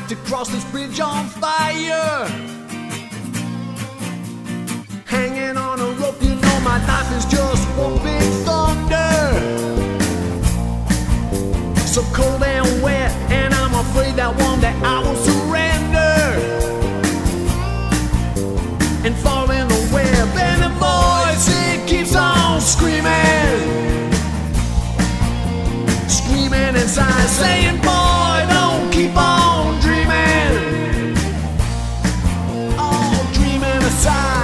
to cross this bridge on fire. Hanging on a rope, you know my life is just one big thunder. So cold and wet, and I'm afraid that one day I will surrender and fall in the web. And the voice, it keeps on screaming, screaming inside, saying, boy, don't keep on dreaming, all dreaming aside.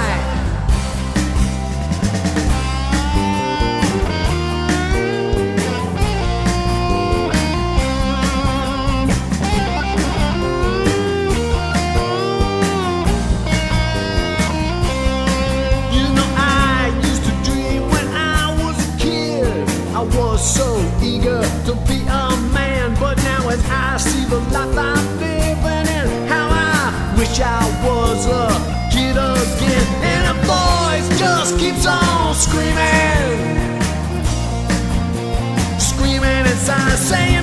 I was so eager to be a man, but now as I see the life I'm living in, how I wish I was a kid again. And a voice just keeps on screaming, screaming inside, saying,